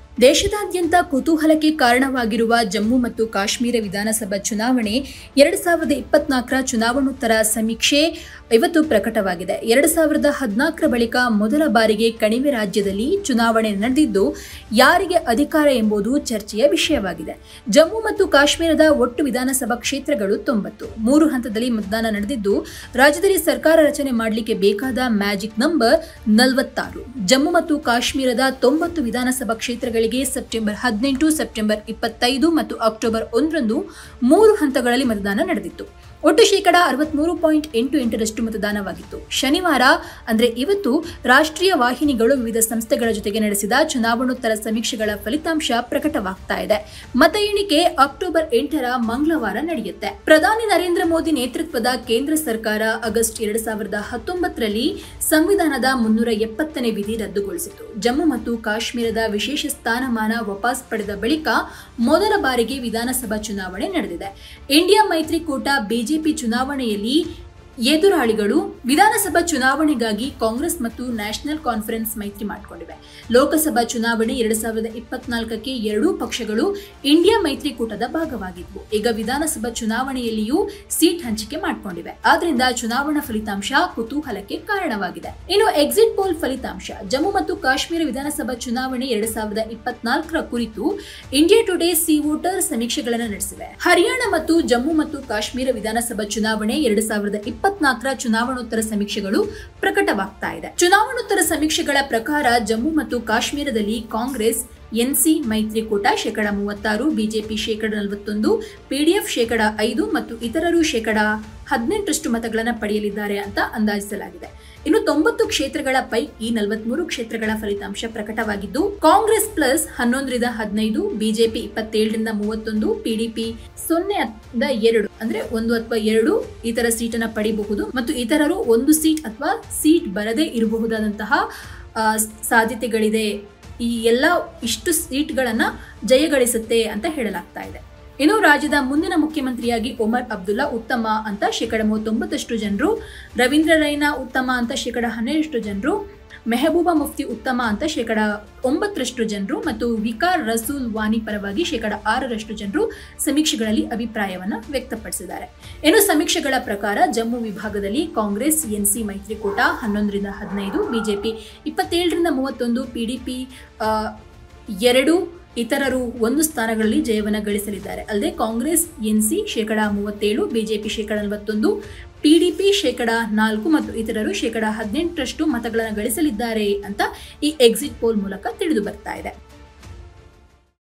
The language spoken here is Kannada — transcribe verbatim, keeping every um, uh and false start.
ದೇಶದಾದ್ಯಂತ ಕುತೂಹಲಕ್ಕೆ ಕಾರಣವಾಗಿರುವ ಜಮ್ಮು ಮತ್ತು ಕಾಶ್ಮೀರ ವಿಧಾನಸಭಾ ಚುನಾವಣೆ ಎರಡು ಸಾವಿರದ ಇಪ್ಪತ್ನಾಲ್ಕರ ಚುನಾವಣೋತ್ತರ ಸಮೀಕ್ಷೆ ಇವತ್ತು ಪ್ರಕಟವಾಗಿದೆ. ಎರಡು ಸಾವಿರದ ಹದಿನಾಲ್ಕರ ಬಳಿಕ ಮೊದಲ ಬಾರಿಗೆ ಕಣಿವೆ ರಾಜ್ಯದಲ್ಲಿ ಚುನಾವಣೆ ನಡೆದಿದ್ದು ಯಾರಿಗೆ ಅಧಿಕಾರ ಎಂಬುದು ಚರ್ಚೆಯ ವಿಷಯವಾಗಿದೆ. ಜಮ್ಮು ಮತ್ತು ಕಾಶ್ಮೀರದ ಒಟ್ಟು ವಿಧಾನಸಭಾ ಕ್ಷೇತ್ರಗಳು ತೊಂಬತ್ತು. ಮೂರು ಹಂತದಲ್ಲಿ ಮತದಾನ ನಡೆದಿದ್ದು ರಾಜ್ಯದಲ್ಲಿ ಸರ್ಕಾರ ರಚನೆ ಮಾಡಲಿಕ್ಕೆ ಬೇಕಾದ ಮ್ಯಾಜಿಕ್ ನಂಬರ್ ನಲವತ್ತಾರು. ಜಮ್ಮು ಮತ್ತು ಕಾಶ್ಮೀರದ ತೊಂಬತ್ತು ವಿಧಾನಸಭಾ ಕ್ಷೇತ್ರಗಳಿಗೆ ಸೆಪ್ಟೆಂಬರ್ ಹದಿನೆಂಟು, ಸೆಪ್ಟೆಂಬರ್ ಇಪ್ಪತ್ತೈದು ಮತ್ತು ಅಕ್ಟೋಬರ್ ಒಂದರಂದು ಮೂರು ಹಂತಗಳಲ್ಲಿ ಮತದಾನ ನಡೆದಿತ್ತು. ಒಟ್ಟು ಶೇಕಡ ಅರವತ್ಮೂರು ಪಾಯಿಂಟ್ ಎಂಟು ಎಂಟರಷ್ಟು ಮತದಾನವಾಗಿತ್ತು. ಶನಿವಾರ ಅಂದ್ರೆ ಇವತ್ತು ರಾಷ್ಟ್ರೀಯ ವಾಹಿನಿಗಳು ವಿವಿಧ ಸಂಸ್ಥೆಗಳ ಜೊತೆಗೆ ನಡೆಸಿದ ಚುನಾವಣೋತ್ತರ ಸಮೀಕ್ಷೆಗಳ ಫಲಿತಾಂಶ ಪ್ರಕಟವಾಗ್ತಾ ಇದೆ. ಮತ ಎಣಿಕೆ ಅಕ್ಟೋಬರ್ ಎಂಟರ ಮಂಗಳವಾರ ನಡೆಯುತ್ತೆ. ಪ್ರಧಾನಿ ನರೇಂದ್ರ ಮೋದಿ ನೇತೃತ್ವದ ಕೇಂದ್ರ ಸರ್ಕಾರ ಆಗಸ್ಟ್ ಎರಡ್ ಸಾವಿರದ ಹತ್ತೊಂಬತ್ತರಲ್ಲಿ ಸಂವಿಧಾನದ ಮುನ್ನೂರ ಎಪ್ಪತ್ತನೇ ವಿಧಿ ರದ್ದುಗೊಳಿಸಿತು. ಜಮ್ಮು ಮತ್ತು ಕಾಶ್ಮೀರದ ವಿಶೇಷ ಸ್ಥಾನಮಾನ ವಾಪಸ್ ಪಡೆದ ಬಳಿಕ ಮೊದಲ ಬಾರಿಗೆ ವಿಧಾನಸಭಾ ಚುನಾವಣೆ ನಡೆದಿದೆ. ಇಂಡಿಯಾ ಮೈತ್ರಿಕೂಟ ಬಿಜೆಪಿ ಚುನಾವಣೆಯಲ್ಲಿ ಎದುರಾಳಿಗಳು ವಿಧಾನಸಭಾ ಚುನಾವಣೆಗಾಗಿ ಕಾಂಗ್ರೆಸ್ ಮತ್ತು ನ್ಯಾಷನಲ್ ಕಾನ್ಫರೆನ್ಸ್ ಮೈತ್ರಿ ಮಾಡಿಕೊಂಡಿವೆ. ಲೋಕಸಭಾ ಚುನಾವಣೆ ಎರಡ್ ಸಾವಿರದ ಇಪ್ಪತ್ನಾಲ್ಕಕ್ಕೆ ಎರಡೂ ಪಕ್ಷಗಳು ಇಂಡಿಯಾ ಮೈತ್ರಿಕೂಟದ ಭಾಗವಾಗಿದ್ವು. ಈಗ ವಿಧಾನಸಭಾ ಚುನಾವಣೆಯಲ್ಲಿಯೂ ಸೀಟ್ ಹಂಚಿಕೆ ಮಾಡಿಕೊಂಡಿವೆ. ಆದ್ರಿಂದ ಚುನಾವಣಾ ಫಲಿತಾಂಶ ಕುತೂಹಲಕ್ಕೆ ಕಾರಣವಾಗಿದೆ. ಇನ್ನು ಎಕ್ಸಿಟ್ ಪೋಲ್ ಫಲಿತಾಂಶ. ಜಮ್ಮು ಮತ್ತು ಕಾಶ್ಮೀರ ವಿಧಾನಸಭಾ ಚುನಾವಣೆ ಎರಡ್ ಸಾವಿರದ ಇಪ್ಪತ್ನಾಲ್ಕರ ಕುರಿತು ಇಂಡಿಯಾ ಟುಡೇ ಸಿ ವೋಟರ್ ಸಮೀಕ್ಷೆಗಳನ್ನು ನಡೆಸಿವೆ. ಹರಿಯಾಣ ಮತ್ತು ಜಮ್ಮು ಮತ್ತು ಕಾಶ್ಮೀರ ವಿಧಾನಸಭಾ ಚುನಾವಣೆ ಎರಡ್ ಸಾವಿರದ ಇಪ್ಪತ್ನಾಲ್ಕರ ಚುನಾವಣೋತ್ತರ ಸಮೀಕ್ಷೆಗಳು ಪ್ರಕಟವಾಗ್ತಾ ಇದೆ. ಚುನಾವಣೋತ್ತರ ಸಮೀಕ್ಷೆಗಳ ಪ್ರಕಾರ ಜಮ್ಮು ಮತ್ತು ಕಾಶ್ಮೀರದಲ್ಲಿ ಕಾಂಗ್ರೆಸ್ ಎನ್ಸಿ ಮೈತ್ರಿಕೂಟ ಶೇಕಡ ಮೂವತ್ತಾರು, ಬಿಜೆಪಿ ಶೇಕಡ ನಲವತ್ತೊಂದು, ಪಿಡಿಎಫ್ ಶೇಕಡ ಐದು ಮತ್ತು ಇತರರು ಶೇಕಡ ಹದಿನೆಂಟರಷ್ಟು ಮತಗಳನ್ನು ಪಡೆಯಲಿದ್ದಾರೆ ಅಂತ ಅಂದಾಜಿಸಲಾಗಿದೆ. ಇನ್ನು ತೊಂಬತ್ತು ಕ್ಷೇತ್ರಗಳ ಪೈಕಿ ನಲವತ್ಮೂರು ಕ್ಷೇತ್ರಗಳ ಫಲಿತಾಂಶ ಪ್ರಕಟವಾಗಿದ್ದು ಕಾಂಗ್ರೆಸ್ ಪ್ಲಸ್ ಹನ್ನೊಂದರಿಂದ ಹದಿನೈದು, ಬಿಜೆಪಿ ಇಪ್ಪತ್ತೇಳರಿಂದ ಮೂವತ್ತೊಂದು, ಪಿಡಿಪಿ ಸೊನ್ನೆಯಿಂದ ಎರಡು ಅಂದ್ರೆ ಒಂದು ಅಥವಾ ಎರಡು ಇತರ ಸೀಟನ್ನ ಪಡೆಯಬಹುದು ಮತ್ತು ಇತರರು ಒಂದು ಸೀಟ್ ಅಥವಾ ಸೀಟ್ ಬರದೇ ಇರಬಹುದಾದಂತಹ ಸಾಧ್ಯತೆಗಳಿದೆ. ಈ ಎಲ್ಲ ಇಷ್ಟು ಸೀಟ್ಗಳನ್ನ ಜಯಗಳಿಸುತ್ತೆ ಅಂತ ಹೇಳಲಾಗ್ತಾ ಇದೆ. ಇನ್ನು ರಾಜ್ಯದ ಮುಂದಿನ ಮುಖ್ಯಮಂತ್ರಿಯಾಗಿ ಒಮರ್ ಅಬ್ದುಲ್ಲಾ ಉತ್ತಮ ಅಂತ ಶೇಕಡ ಮೂವತ್ತೊಂಬತ್ತರಷ್ಟು ಜನರು, ರವೀಂದ್ರ ರೈನಾ ಉತ್ತಮ ಅಂತ ಶೇಕಡ ಹನ್ನೆರಡರಷ್ಟು ಜನರು, ಮೆಹಬೂಬಾ ಮುಫ್ತಿ ಉತ್ತಮ ಅಂತ ಶೇಕಡ ಒಂಬತ್ತರಷ್ಟು ಜನರು ಮತ್ತು ವಿಕಾರ್ ರಸೂಲ್ ವಾನಿ ಪರವಾಗಿ ಶೇಕಡ ಆರರಷ್ಟು ಜನರು ಸಮೀಕ್ಷೆಗಳಲ್ಲಿ ಅಭಿಪ್ರಾಯವನ್ನ ವ್ಯಕ್ತಪಡಿಸಿದ್ದಾರೆ. ಇನ್ನು ಸಮೀಕ್ಷೆಗಳ ಪ್ರಕಾರ ಜಮ್ಮು ವಿಭಾಗದಲ್ಲಿ ಕಾಂಗ್ರೆಸ್ ಎನ್ಸಿ ಮೈತ್ರಿಕೂಟ ಹನ್ನೊಂದರಿಂದ ಹದಿನೈದು, ಬಿಜೆಪಿ ಇಪ್ಪತ್ತೇಳರಿಂದ ಮೂವತ್ತೊಂದು, ಪಿಡಿಪಿ ಎರಡು, ಇತರರು ಒಂದು ಸ್ಥಾನಗಳಲ್ಲಿ ಜಯವನ್ನ ಗಳಿಸಲಿದ್ದಾರೆ. ಅಲ್ಲದೆ ಕಾಂಗ್ರೆಸ್ ಎನ್ಸಿ ಶೇಕಡ ಮೂವತ್ತೇಳು, ಬಿಜೆಪಿ ಶೇಕಡ ನಲವತ್ತೊಂದು, ಪಿಡಿಪಿ ಶೇಕಡ ನಾಲ್ಕು ಮತ್ತು ಇತರರು ಶೇಕಡ ಹದಿನೆಂಟರಷ್ಟು ಮತಗಳನ್ನು ಗಳಿಸಲಿದ್ದಾರೆ ಅಂತ ಈ ಎಕ್ಸಿಟ್ ಪೋಲ್ ಮೂಲಕ ತಿಳಿದು ಬರ್ತಾ ಇದೆ.